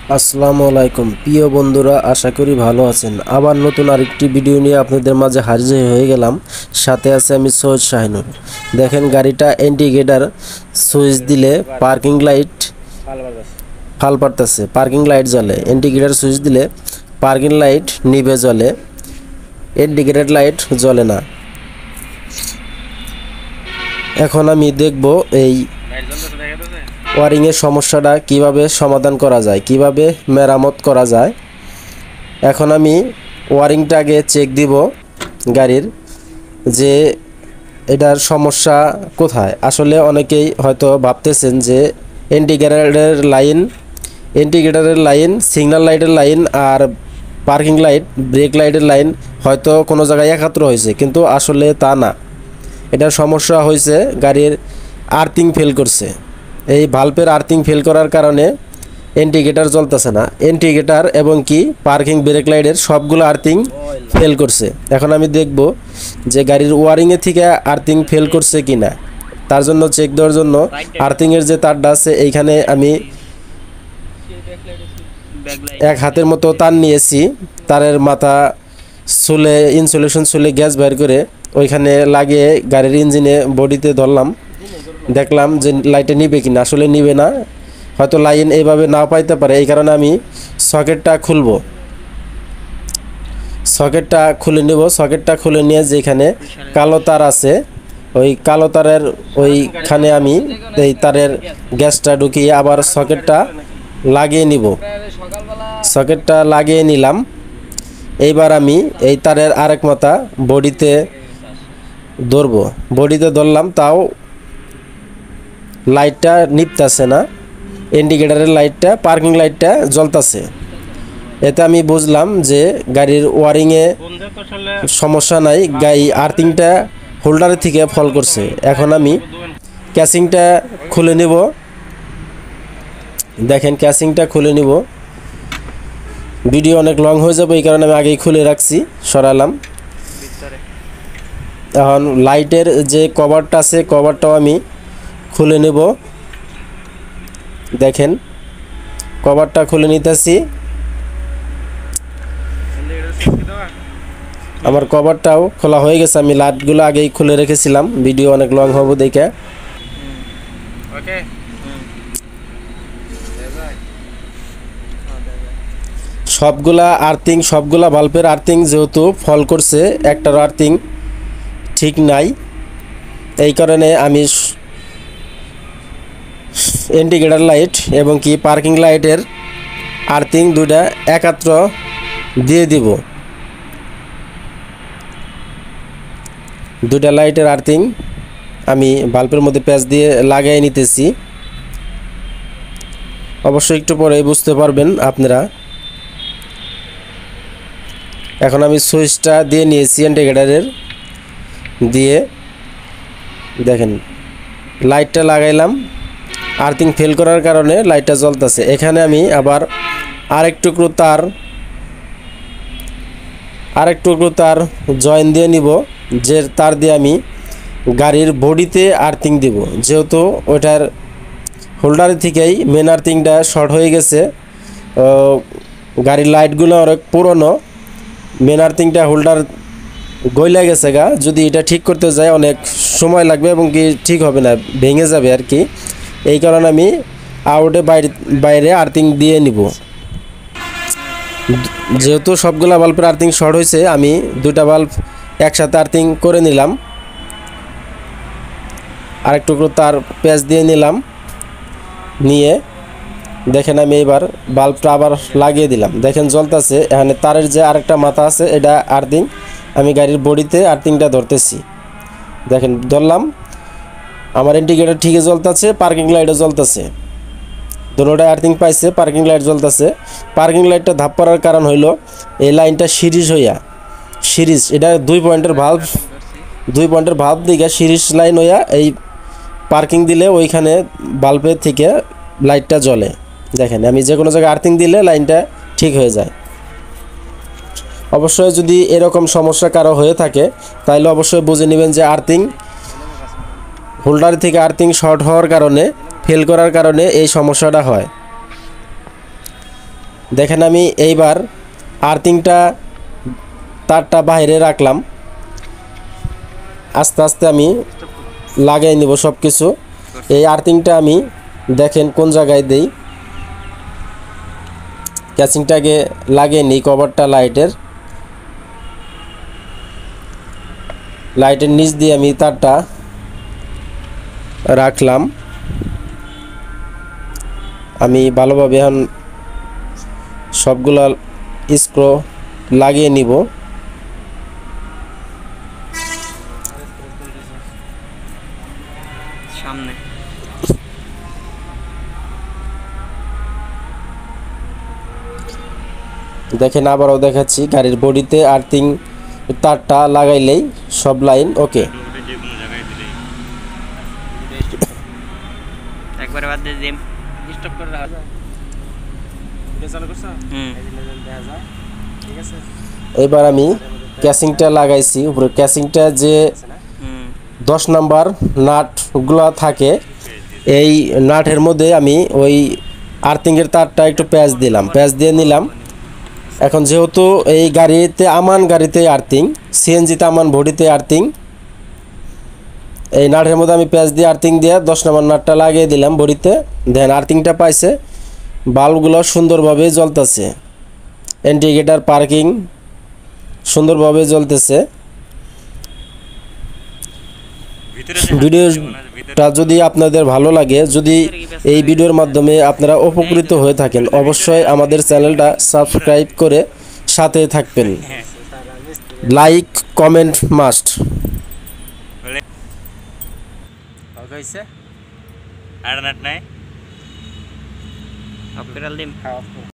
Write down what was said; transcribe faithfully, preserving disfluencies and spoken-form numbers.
আসসালামু আলাইকুম প্রিয় বন্ধুরা, আশা করি ভালো আছেন। আবার নতুন আরেকটি ভিডিও নিয়ে আপনাদের মাঝে হাজির হয়ে গেলাম। সাথে আছে আমি সৈয়দ শাহিনুর। দেখেন, গাড়িটা ইন্ডিকেটর সুইচ দিলে পার্কিং লাইট ফাল পারতেছে, পার্কিং লাইট জ্বলে। ইন্ডিকেটর সুইচ দিলে পার্কিং লাইট নিভে জ্বলে, ইন্ডিকেটর লাইট জ্বলে না। এখন আমি দেখব এই ওয়ারিংয়ের সমস্যাটা কিভাবে সমাধান করা যায়, কিভাবে মেরামত করা যায়। এখন আমি ওয়ারিংটা আগে চেক দিব গাড়ির, যে এটার সমস্যা কোথায়। আসলে অনেকেই হয়তো ভাবতেছেন যে ইন্ডিকেটরের লাইন ইন্ডিকেটরের লাইন সিগন্যাল লাইটের লাইন আর পার্কিং লাইট ব্রেক লাইটের লাইন হয়তো কোনো জায়গায় একাত্র হয়েছে, কিন্তু আসলে তা না। এটার সমস্যা হয়েছে গাড়ির আর্থিং ফেল করছে। এই ভাল্বের আর্থিং ফেল করার কারণে ইন্ডিকেটর জ্বলতেছে না। ইন্ডিকেটর এবং কি পার্কিং ব্রেক লাইটের সবগুলো আর্থিং ফেল করছে। এখন আমি দেখব যে গাড়ির ওয়ারিংয়ে থেকে আর্থিং ফেল করছে কি না। তার জন্য চেক দেওয়ার জন্য আর্থিংয়ের যে তারটা আছে এইখানে আমি এক হাতের মতো তার নিয়েছি। তারের মাথা চুলে ইনসুলেশন চুলে গ্যাস বের করে ওইখানে লাগিয়ে গাড়ির ইঞ্জিনে বডিতে ধরলাম। দেখলাম যে লাইটে নিবে কিনা। আসলে নিবে না, হয়তো লাইন এইভাবে না পাইতে পারে। এই কারণে আমি সকেটটা খুলব, সকেটটা খুলে নেব। সকেটটা খুলে নিয়ে যেখানে কালো তার আছে ওই কালো তারের ওইখানে আমি এই তারের গ্যাসটা ঢুকিয়ে আবার সকেটটা লাগিয়ে নিব। সকেটটা লাগিয়ে নিলাম। এইবার আমি এই তারের আরেক মাথা বডিতে ধরব। বডিতে ধরলাম, তাও লাইটটা নিপতেছে না। ইন্ডিকেটরের লাইটটা পার্কিং লাইটটা জ্বলতেছে। এতে আমি বুঝলাম যে গাড়ির ওয়ারিংয়ে সমস্যা নাই, গাড়ি আর্থিংটা হোল্ডারের থেকে ফল করছে। এখন আমি ক্যাসিংটা খুলে নেব। দেখেন, ক্যাসিংটা খুলে নিব। ভিডিও অনেক লং হয়ে যাবে, এই কারণে আমি আগেই খুলে রাখছি, সরালাম। এখন লাইটের যে কভারটা আছে কভারটাও আমি খুলে নেব। দেখেন, কভারটা খুলে নিতেছি। আমার কভারটাও খোলা হয়ে গেছে। আমি লাইটগুলো আগেই খুলে রেখেছিলাম, ভিডিও অনেক লং হবে দেখে। সবগুলা আর্থিং সবগুলা বাল্বের আর্থিং যেহেতু ফল করছে, একটার আর্থিং ঠিক নাই। এই কারণে আমি ইন্ডিকেটর লাইট এবং কি পার্কিং লাইটের আর্থিং দুইটা একাত্র দিয়ে দিব। দুইটা লাইটের আর্থিং আমি বাল্বের মধ্যে প্যাচ দিয়ে লাগিয়ে নিতেছি। অবশ্যই একটু পরে বুঝতে পারবেন আপনারা। এখন আমি সুইচটা দিয়ে নিয়েছি ইন্ডিকেটরের দিয়ে। দেখেন, লাইটটা লাগাইলাম। আর্থিং ফেল করার কারণে লাইটটা জ্বলতেছে। এখানে আমি আবার আরেক টুকরো তার আরেক টুকরো তার জয়েন দিয়ে নিব, যে তার দিয়ে আমি গাড়ির বডিতে আর্থিং দিব। যেহেতু ওইটার হোল্ডারের থেকেই মেন আর্থিংটা শর্ট হয়ে গেছে, গাড়ির লাইটগুলো অনেক পুরনো, মেন আর্থিংটা হোল্ডার গইলা গেছে গা। যদি এটা ঠিক করতে যায় অনেক সময় লাগবে এবং কি ঠিক হবে না, ভেঙে যাবে আর কি। এই কারণে আমি আউটে বাইরে বাইরে আর্থিং দিয়ে নিব। যেহেতু সবগুলা বাল্বের আর্থিং শর্ট হয়েছে, আমি দুটা বাল্ব একসাথে আর্থিং করে নিলাম। আরেক টুকরো তার প্যাচ দিয়ে নিলাম। নিয়ে দেখেন, আমি এবার বাল্বটা আবার লাগিয়ে দিলাম। দেখেন জ্বলতেছে। এখানে তারের যে আরেকটা মাথা আছে এটা আর্থিং, আমি গাড়ির বডিতে আর্থিংটা ধরতেছি। দেখেন, ধরলাম। আমার ইন্ডিকেটর ঠিকই জ্বলতেছে, পার্কিং লাইটও জ্বলতেছে। দুটোটাই আর্থিং পাইছে, পার্কিং লাইট জ্বলতেছে। পার্কিং লাইটটা ধাপ পড়ার কারণ হইলো এই লাইনটা সিরিজ হইয়া সিরিজ এটা দুই পয়েন্টের ভাল্ব দুই পয়েন্টের ভাল্ব দিকে সিরিজ লাইন হইয়া এই পার্কিং দিলে ওইখানে বাল্বের থেকে লাইটটা জ্বলে। দেখেন, আমি যে কোনো জায়গায় আর্থিং দিলে লাইনটা ঠিক হয়ে যায়। অবশ্যই যদি এরকম সমস্যা কারো হয়ে থাকে তাহলে অবশ্যই বুঝে নেবেন যে আর্থিং হোল্ডার থেকে আর্থিং শর্ট হওয়ার কারণে, ফেল করার কারণে এই সমস্যাটা হয়। দেখেন আমি এইবার আর্থিংটা তারটা বাইরে রাখলাম, আস্তে আস্তে আমি লাগাই নিব সব কিছু। এই আর্থিংটা আমি দেখেন কোন জায়গায় দেই, ক্যাচিংটাকে লাগিয়ে নিই কভারটা লাইটের লাইটের নিচ দিয়ে আমি তারটা রাখলাম। আমি ভালোভাবে এখন সবগুলা স্ক্রু লাগিয়ে নিব। সামনে দেখেন আবারও দেখাচ্ছি, গাড়ির বডিতে আর্থিং তারটা লাগাইলেই সব লাইন ওকে। একবারে বাদ দিয়ে দিম স্টপ করে রাখ। ভিডিও চালু করছ? হুম দেখা যায় ঠিক আছে। এবার আমি ক্যাসিংটা লাগাইছি উপরে, ক্যাসিংটা যে দশ নাম্বার নাটগুলো থাকে এই নাটের মধ্যে আমি ওই আর্থিংয়ের তারটা একটু প্যাচ দিলাম, প্যাচ দিয়ে নিলাম। এখন যেহেতু এই গাড়িতে আমান গাড়িতে আর্থিং, সিএনজিতে আমান বডিতে আর্থিং, এই নাটের মধ্যে আমি প্যাচ দিয়ে আর্থিং দিয়ে দশ নম্বর নাটটা লাগিয়ে দিলাম বডিতে। দেন আর্থিংটা পাইছে, বাল্বগুলো সুন্দরভাবে জ্বলতেছে, ইন্ডিকেটার পার্কিং সুন্দরভাবে জ্বলতেছে। ভিডিওটা যদি আপনাদের ভালো লাগে, যদি এই ভিডিওর মাধ্যমে আপনারা উপকৃত হয়ে থাকেন, অবশ্যই আমাদের চ্যানেলটা সাবস্ক্রাইব করে সাথে থাকবেন। Like comment must. আর নাট নাই অফ করে দিম।